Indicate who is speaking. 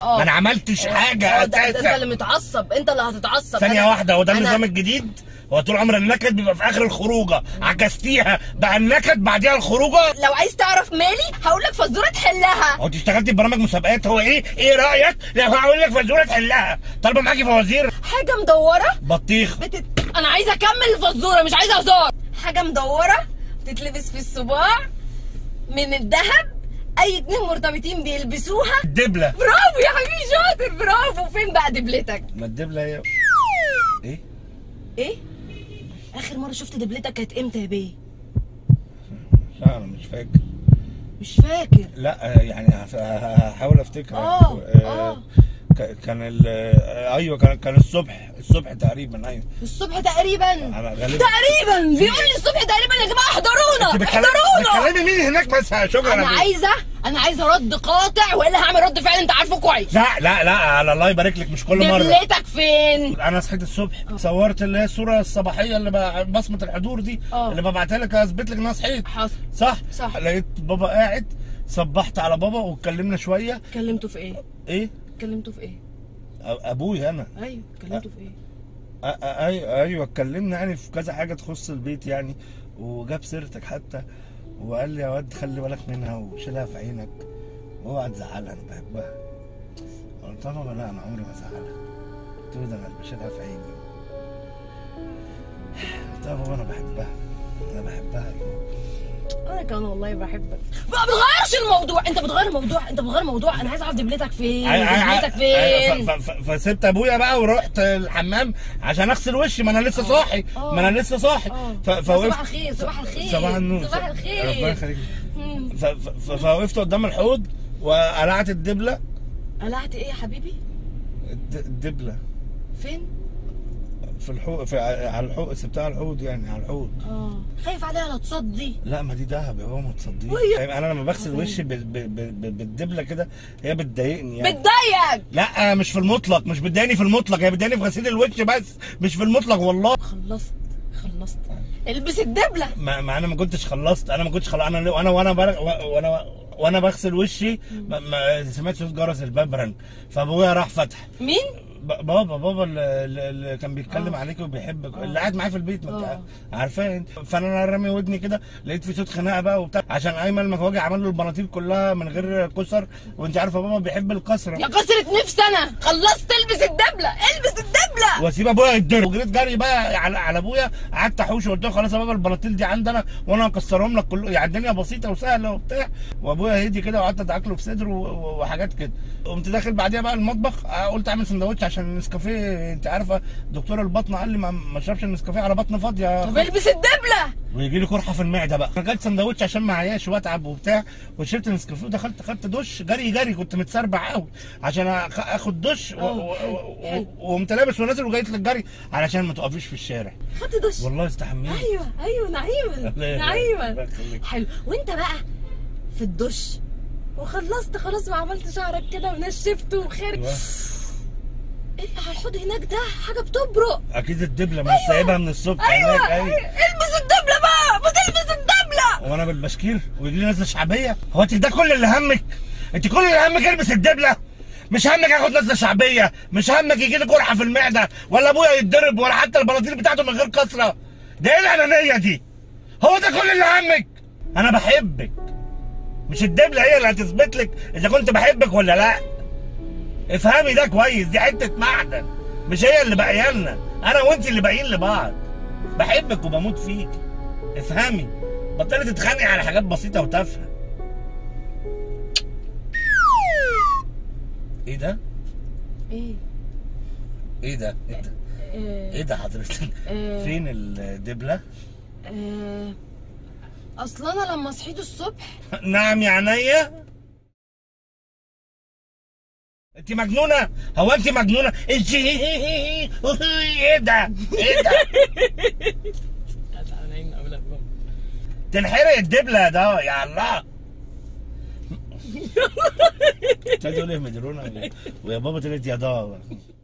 Speaker 1: ما انا عملتش حاجه اساسا.
Speaker 2: ده انت اللي متعصب، انت اللي هتتعصب.
Speaker 1: ثانيه واحده، هو ده النظام الجديد؟ هو طول عمر النكد بيبقى في اخر الخروجه، عكستيها بقى النكد بعديها الخروجه.
Speaker 2: لو عايز تعرف مالي هقول لك فزوره تحلها.
Speaker 1: هو انت اشتغلتي في برامج مسابقات؟ هو ايه رايك لو هقول لك فزوره تحلها؟ طالبه معاكي فوازير؟
Speaker 2: حاجه مدوره
Speaker 1: بطيخ.
Speaker 2: انا عايزه اكمل الفزوره مش عايزه هزار. حاجه مدوره بتتلبس في الصباع من الذهب، اي اتنين مرتبطين بيلبسوها.
Speaker 1: الدبله.
Speaker 2: برافو يا حبيبي، شاطر، برافو. فين بقى دبلتك؟
Speaker 1: ما الدبله هي
Speaker 2: ايه؟ اخر مره شفت دبلتك كانت امتى يا بيه؟
Speaker 1: لا انا مش فاكر.
Speaker 2: مش فاكر؟
Speaker 1: لا يعني هحاول افتكر. كان ايوه كان الصبح تقريبا. ايوه
Speaker 2: الصبح تقريبا.
Speaker 1: تقريبا
Speaker 2: بيقول لي الصبح تقريبا. يا جماعه احضرونا احضرونا.
Speaker 1: بتكلمي مين هناك بس؟ شكرا.
Speaker 2: انا عايزه رد قاطع والا هعمل رد فعل انت عارفه كويس.
Speaker 1: لا الله يبارك لك، مش كل مره.
Speaker 2: دبلتك فين؟
Speaker 1: انا صحيت الصبح صورت اللي هي الصوره الصباحيه اللي بصمه الحضور دي اللي ببعتها لك اثبت لك ان انا صحيت.
Speaker 2: حصل.
Speaker 1: صح. لقيت بابا قاعد، صبحت على بابا واتكلمنا شويه.
Speaker 2: كلمته في ايه؟ كلمته في ايه؟
Speaker 1: ابويا انا.
Speaker 2: ايوه كلمته في
Speaker 1: ايه؟ ايوه اتكلمنا يعني في كذا حاجه تخص البيت يعني، وجاب سيرتك حتى وقال لي يا واد خلي بالك منها وشيلها في عينك واوعى تزعلها انا بحبها. قلت له بابا لا انا عمري ما ازعلها. قلت له ده انا بشيلها في عيني. قلت له يا بابا انا بحبها
Speaker 2: انا كمان والله بحبك. ما بتغيرش الموضوع. انت بتغير الموضوع. انا عايز اعرف دبلتك فين.
Speaker 1: فسبت ابويا بقى ورحت الحمام عشان اغسل وشي. ما انا لسه صاحي.
Speaker 2: صباح الخير.
Speaker 1: صباح النور.
Speaker 2: صباح الخير.
Speaker 1: ربنا يخليك. فوقفت قدام الحوض وقلعت الدبله.
Speaker 2: قلعت ايه يا حبيبي؟
Speaker 1: الدبله
Speaker 2: فين؟
Speaker 1: في الحوض، على الحوض، سبتها على الحوض يعني، على الحوض.
Speaker 2: خايف عليها لا تصدي.
Speaker 1: لا ما دي دهب يا بابا، ما تصديش. انا لما بغسل وشي بالدبله كده هي بتضايقني يعني.
Speaker 2: بتضايقك؟
Speaker 1: لا مش في المطلق، مش بتضايقني في المطلق، هي بتضايقني في غسيل الوش بس، مش في المطلق والله.
Speaker 2: خلصت البس الدبله.
Speaker 1: ما انا ما كنتش خلصت. وانا بغسل وشي سمعت صوت جرس الباب رن، فابويا راح فتح.
Speaker 2: مين؟
Speaker 1: بابا اللي كان بيتكلم عليك وبيحبك، اللي قاعد معايا في البيت، ما انت عارفاه انت. فانا رامي ودني كده لقيت في صوت خناقه بقى وبتاع، عشان ايمن المكواجي عمل له البناطيل كلها من غير كسر، وانت عارفه بابا بيحب الكسره.
Speaker 2: يا كسره نفس انا. خلصت البس الدبله.
Speaker 1: واسيب ابويا يتضرب. وجريت جري بقى على ابويا، قعدت احوش وقلت له خلاص يا بابا البناطيل دي عندنا وانا هكسرهم لك كله، يعني الدنيا بسيطه وسهله وبتاع. وابويا هدي كده وقعدت ادعك له في صدره وحاجات كده. قمت داخل بعديها بقى المطبخ، قلت اعمل سندوتش عشان النسكافيه، انت عارفه دكتور البطن قال لي ما اشربش النسكافيه على بطن فاضيه.
Speaker 2: طب البس الدبله.
Speaker 1: ويجي لي قرحه في المعده بقى. انا جبت سندوتش عشان ما اعياش واتعب وبتاع، وشربت النسكافيه ودخلت خدت دش جري. كنت متسربع قوي عشان اخد دش وقمت لابس ونازل وجايت للجري علشان ما توقفيش في الشارع.
Speaker 2: خدت دش
Speaker 1: والله استحميت.
Speaker 2: ايوه نعيمه. حلو. وانت بقى في الدش وخلصت خلاص وعملت شعرك كده ونشفته وخارج، ايه على الحوض هناك ده حاجه بتبرق.
Speaker 1: اكيد الدبله، ما سايبها من الصبح.
Speaker 2: ايوه البس الدبله بقى، ما تلبس الدبله.
Speaker 1: وانا بالبشكير ويجي لي نزله شعبيه؟ هو انت ده كل اللي همك؟ انت كل اللي همك البس الدبله؟ مش همك اخد نزله شعبيه؟ مش همك يجي لي قرحه في المعده ولا ابويا يتضرب ولا حتى البناطيل بتاعته من غير كسره؟ ده ايه الانانيه دي؟ هو ده كل اللي همك؟ انا بحبك، مش الدبله هي اللي هتثبت لك اذا كنت بحبك ولا لا. افهمي ده كويس، دي حته معدن، مش هي اللي باقيالنا، انا وانت اللي باقيين لبعض. بحبك وبموت فيكي، افهمي. بطلي تتخانقي على حاجات بسيطه وتافهه. ايه ده؟ ايه ده؟ ايه ده حضرتك؟ فين الدبله؟
Speaker 2: اصل انا لما صحيت الصبح.
Speaker 1: نعم يا عينيا. انت مجنونه؟ هو انت مجنونه؟ انت ايه ده؟ تنحرق الدبله ده يا الله. تقول ايه مجنونه؟ ويا بابا طلعت يا ضا.